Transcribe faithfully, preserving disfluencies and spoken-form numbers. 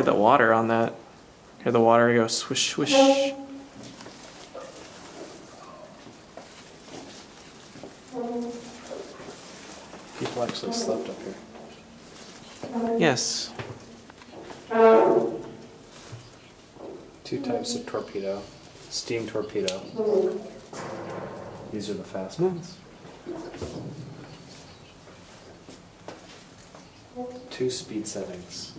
hear the water on that. Hear the water go swish, swish. People actually slept up here. Yes. Two types of torpedo. Steam torpedo. These are the fast ones. Two speed settings.